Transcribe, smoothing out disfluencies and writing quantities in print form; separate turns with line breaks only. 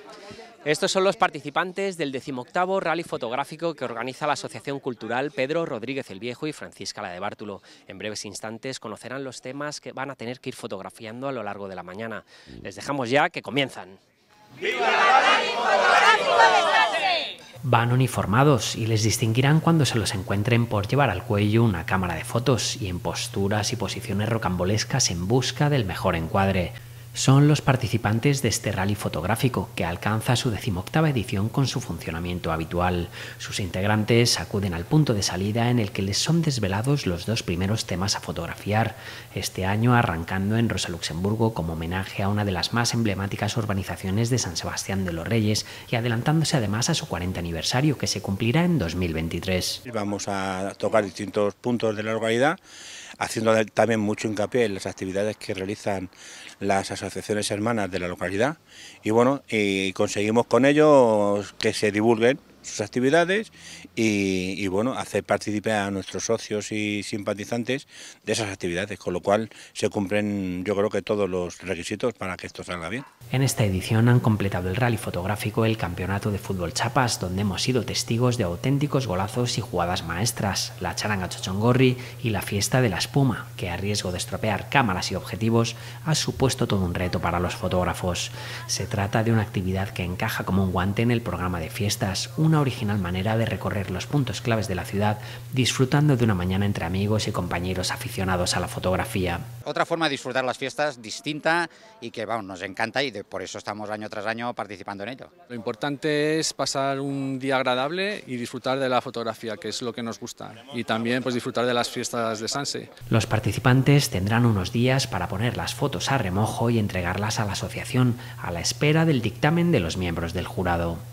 Estos son los participantes del 18º Rally Fotográfico que organiza la Asociación Cultural Pedro Rodríguez el Viejo y Francisca la de Bártulo. En breves instantes conocerán los temas que van a tener que ir fotografiando a lo largo de la mañana. Les dejamos ya que comienzan. ¡Viva el Rally Fotográfico de Sanse! Van uniformados y les distinguirán cuando se los encuentren por llevar al cuello una cámara de fotos y en posturas y posiciones rocambolescas en busca del mejor encuadre. Son los participantes de este rally fotográfico que alcanza su 18ª edición con su funcionamiento habitual. Sus integrantes acuden al punto de salida en el que les son desvelados los 2 primeros temas a fotografiar, este año arrancando en Rosa Luxemburgo como homenaje a una de las más emblemáticas urbanizaciones de San Sebastián de los Reyes y adelantándose además a su 40 aniversario que se cumplirá en 2023.
Vamos a tocar distintos puntos de la localidad, haciendo también mucho hincapié en las actividades que realizan las asociaciones hermanas de la localidad y bueno, y conseguimos con ellos que se divulguen sus actividades y bueno, hacer partícipe a nuestros socios y simpatizantes de esas actividades, con lo cual se cumplen yo creo que todos los requisitos para que esto salga bien.
En esta edición han completado el rally fotográfico el Campeonato de Fútbol Chapas, donde hemos sido testigos de auténticos golazos y jugadas maestras, la charanga chochongorri y la fiesta de la espuma, que a riesgo de estropear cámaras y objetivos ha supuesto todo un reto para los fotógrafos. Se trata de una actividad que encaja como un guante en el programa de fiestas, una original manera de recorrer los puntos claves de la ciudad, disfrutando de una mañana entre amigos y compañeros aficionados a la fotografía.
Otra forma de disfrutar las fiestas distinta y que vamos, nos encanta y por eso estamos año tras año participando en ello.
Lo importante es pasar un día agradable y disfrutar de la fotografía, que es lo que nos gusta, y también pues disfrutar de las fiestas de Sanse.
Los participantes tendrán unos días para poner las fotos a remojo y entregarlas a la asociación, a la espera del dictamen de los miembros del jurado.